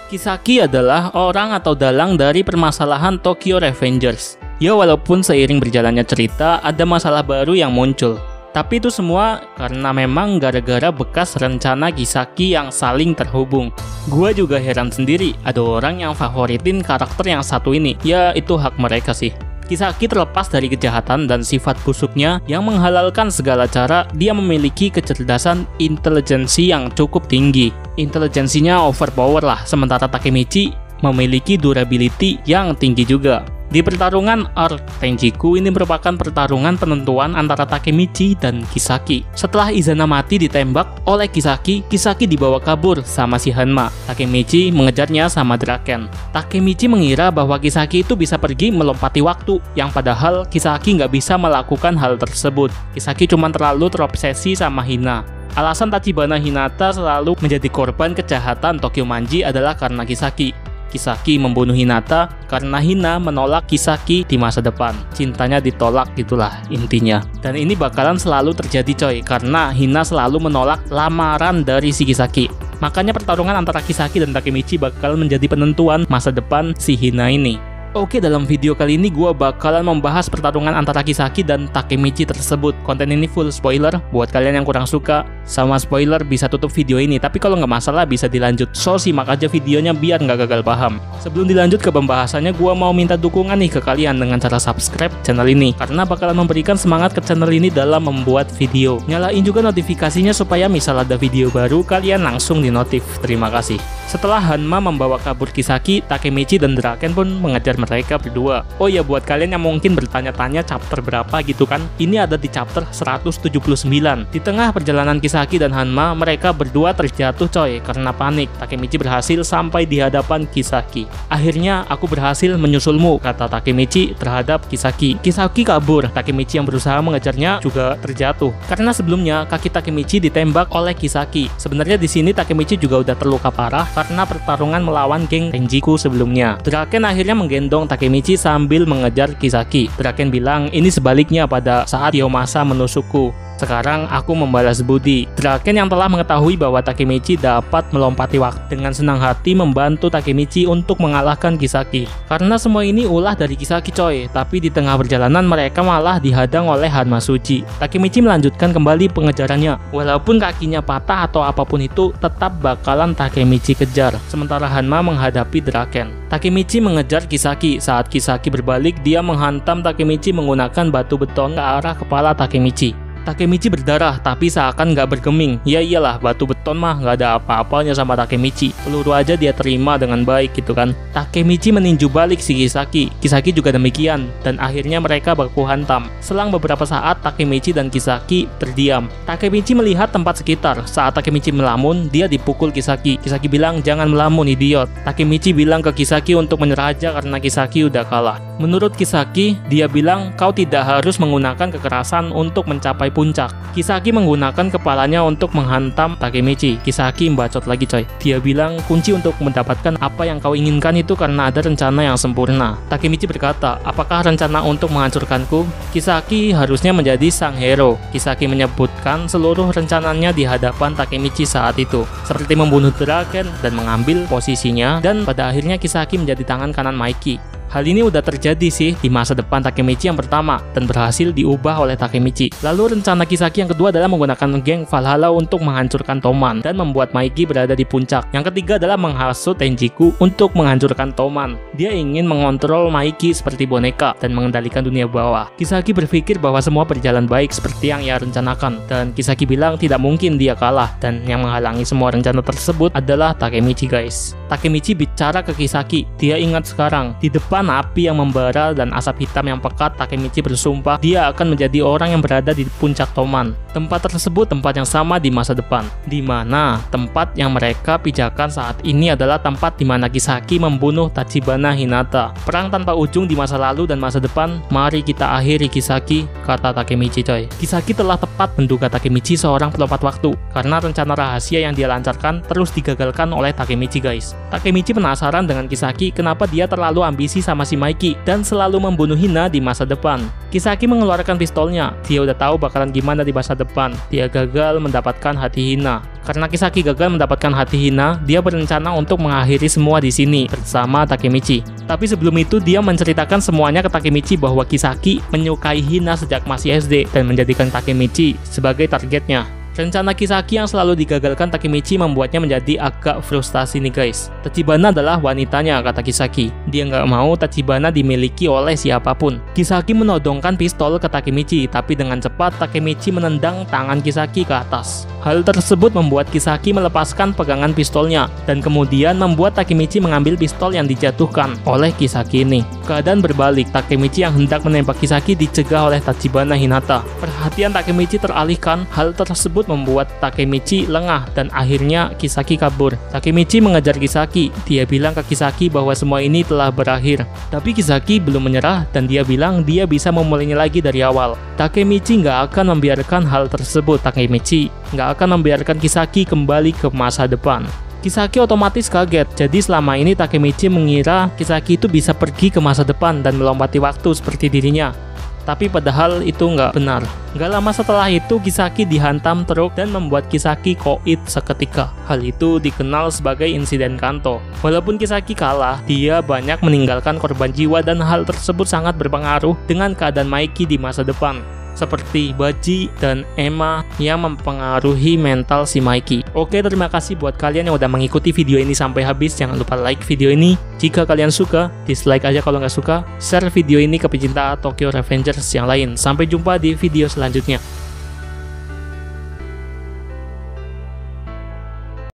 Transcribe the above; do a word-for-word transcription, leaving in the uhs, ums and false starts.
Kisaki adalah orang atau dalang dari permasalahan Tokyo Revengers. Ya, walaupun seiring berjalannya cerita, ada masalah baru yang muncul. Tapi itu semua karena memang gara-gara bekas rencana Kisaki yang saling terhubung. Gua juga heran sendiri, ada orang yang favoritin karakter yang satu ini. Ya, itu hak mereka sih. Kisaki terlepas dari kejahatan dan sifat busuknya yang menghalalkan segala cara, dia memiliki kecerdasan intelijensi yang cukup tinggi. Intelijensinya overpower lah, sementara Takemichi memiliki durability yang tinggi juga. Di pertarungan Arc Tenjiku ini merupakan pertarungan penentuan antara Takemichi dan Kisaki. Setelah Izana mati ditembak oleh Kisaki, Kisaki dibawa kabur sama si Hanma. Takemichi mengejarnya sama Draken. Takemichi mengira bahwa Kisaki itu bisa pergi melompati waktu, yang padahal Kisaki nggak bisa melakukan hal tersebut. Kisaki cuma terlalu terobsesi sama Hina. Alasan Tachibana Hinata selalu menjadi korban kejahatan Tokyo Manji adalah karena Kisaki. Kisaki membunuh Hinata karena Hina menolak Kisaki di masa depan. Cintanya ditolak, gitulah intinya. Dan ini bakalan selalu terjadi coy, karena Hina selalu menolak lamaran dari si Kisaki. Makanya pertarungan antara Kisaki dan Takemichi bakal menjadi penentuan masa depan si Hina ini. Oke, dalam video kali ini gue bakalan membahas pertarungan antara Kisaki dan Takemichi tersebut. Konten ini full spoiler, buat kalian yang kurang suka sama spoiler bisa tutup video ini. Tapi kalau nggak masalah bisa dilanjut, so simak aja videonya biar nggak gagal paham. Sebelum dilanjut ke pembahasannya, gue mau minta dukungan nih ke kalian dengan cara subscribe channel ini, karena bakalan memberikan semangat ke channel ini dalam membuat video. Nyalain juga notifikasinya supaya misal ada video baru, kalian langsung di notif. Terima kasih. Setelah Hanma membawa kabur Kisaki, Takemichi dan Draken pun mengejar mereka berdua. Oh ya, buat kalian yang mungkin bertanya-tanya chapter berapa gitu kan, ini ada di chapter seratus tujuh puluh sembilan. Di tengah perjalanan Kisaki dan Hanma, mereka berdua terjatuh coy karena panik. Takemichi berhasil sampai di hadapan Kisaki. Akhirnya aku berhasil menyusulmu, kata Takemichi terhadap Kisaki. Kisaki kabur, Takemichi yang berusaha mengejarnya juga terjatuh karena sebelumnya kaki Takemichi ditembak oleh Kisaki. Sebenarnya di sini Takemichi juga udah terluka parah karena pertarungan melawan geng Tenjiku sebelumnya. Draken akhirnya menggendong Takemichi sambil mengejar Kisaki. Draken bilang, ini sebaliknya pada saat Kiyomasa menusukku. Sekarang aku membalas budi. Draken yang telah mengetahui bahwa Takemichi dapat melompati waktu dengan senang hati membantu Takemichi untuk mengalahkan Kisaki. Karena semua ini ulah dari Kisaki coy, tapi di tengah perjalanan mereka malah dihadang oleh Hanma Suji. Takemichi melanjutkan kembali pengejarannya. Walaupun kakinya patah atau apapun itu, tetap bakalan Takemichi kejar. Sementara Hanma menghadapi Draken. Takemichi mengejar Kisaki. Saat Kisaki berbalik, dia menghantam Takemichi menggunakan batu beton ke arah kepala Takemichi. Takemichi berdarah tapi seakan nggak bergeming. Ya iyalah, batu beton mah nggak ada apa-apanya sama Takemichi. Peluru aja dia terima dengan baik gitu kan. Takemichi meninju balik si Kisaki. Kisaki juga demikian, dan akhirnya mereka baku hantam. Selang beberapa saat Takemichi dan Kisaki terdiam. Takemichi melihat tempat sekitar. Saat Takemichi melamun, dia dipukul Kisaki. Kisaki bilang, jangan melamun idiot. Takemichi bilang ke Kisaki untuk menyerah aja karena Kisaki udah kalah. Menurut Kisaki, dia bilang kau tidak harus menggunakan kekerasan untuk mencapai puncak. Kisaki menggunakan kepalanya untuk menghantam Takemichi. Kisaki membacot lagi coy. Dia bilang kunci untuk mendapatkan apa yang kau inginkan itu karena ada rencana yang sempurna. Takemichi berkata, apakah rencana untuk menghancurkanku? Kisaki harusnya menjadi sang hero. Kisaki menyebutkan seluruh rencananya di hadapan Takemichi saat itu, seperti membunuh Draken dan mengambil posisinya, dan pada akhirnya Kisaki menjadi tangan kanan Maiki. Hal ini udah terjadi sih di masa depan Takemichi yang pertama dan berhasil diubah oleh Takemichi. Lalu rencana Kisaki yang kedua adalah menggunakan geng Valhalla untuk menghancurkan Toman dan membuat Maiki berada di puncak. Yang ketiga adalah menghasut Tenjiku untuk menghancurkan Toman. Dia ingin mengontrol Maiki seperti boneka dan mengendalikan dunia bawah. Kisaki berpikir bahwa semua berjalan baik seperti yang ia rencanakan, dan Kisaki bilang tidak mungkin dia kalah, dan yang menghalangi semua rencana tersebut adalah Takemichi guys. Takemichi bicara ke Kisaki. Dia ingat sekarang di depan api yang membara dan asap hitam yang pekat, Takemichi bersumpah dia akan menjadi orang yang berada di puncak Toman. Tempat tersebut tempat yang sama di masa depan, di mana tempat yang mereka pijakan saat ini adalah tempat di mana Kisaki membunuh Tachibana Hinata. Perang tanpa ujung di masa lalu dan masa depan, mari kita akhiri Kisaki, kata Takemichi coy. Kisaki telah tepat menduga Takemichi seorang pelompat waktu, karena rencana rahasia yang dia lancarkan terus digagalkan oleh Takemichi guys. Takemichi penasaran dengan Kisaki kenapa dia terlalu ambisi sama si Mikey dan selalu membunuh Hina di masa depan. Kisaki mengeluarkan pistolnya. Dia udah tahu bakalan gimana di masa depan. Dia gagal mendapatkan hati Hina. Karena Kisaki gagal mendapatkan hati Hina, dia berencana untuk mengakhiri semua di sini bersama Takemichi. Tapi sebelum itu dia menceritakan semuanya ke Takemichi bahwa Kisaki menyukai Hina sejak masih S D dan menjadikan Takemichi sebagai targetnya. Rencana Kisaki yang selalu digagalkan Takemichi membuatnya menjadi agak frustasi nih guys. Tachibana adalah wanitanya, kata Kisaki. Dia nggak mau Tachibana dimiliki oleh siapapun. Kisaki menodongkan pistol ke Takemichi, tapi dengan cepat Takemichi menendang tangan Kisaki ke atas. Hal tersebut membuat Kisaki melepaskan pegangan pistolnya, dan kemudian membuat Takemichi mengambil pistol yang dijatuhkan oleh Kisaki ini. Keadaan berbalik, Takemichi yang hendak menembak Kisaki dicegah oleh Tachibana Hinata. Perhatian Takemichi teralihkan, hal tersebut membuat Takemichi lengah dan akhirnya Kisaki kabur. Takemichi mengejar Kisaki. Dia bilang ke Kisaki bahwa semua ini telah berakhir. Tapi Kisaki belum menyerah dan dia bilang dia bisa memulainya lagi dari awal. Takemichi nggak akan membiarkan hal tersebut. Takemichi nggak akan membiarkan Kisaki kembali ke masa depan. Kisaki otomatis kaget. Jadi selama ini Takemichi mengira Kisaki itu bisa pergi ke masa depan dan melompati waktu seperti dirinya. Tapi padahal itu nggak benar. Nggak lama setelah itu Kisaki dihantam truk dan membuat Kisaki koit seketika. Hal itu dikenal sebagai insiden Kanto. Walaupun Kisaki kalah, dia banyak meninggalkan korban jiwa dan hal tersebut sangat berpengaruh dengan keadaan Mikey di masa depan. Seperti Baji dan Emma yang mempengaruhi mental si Mikey. Oke, terima kasih buat kalian yang udah mengikuti video ini sampai habis. Jangan lupa like video ini jika kalian suka, dislike aja kalau nggak suka, share video ini ke pecinta Tokyo Revengers yang lain. Sampai jumpa di video selanjutnya.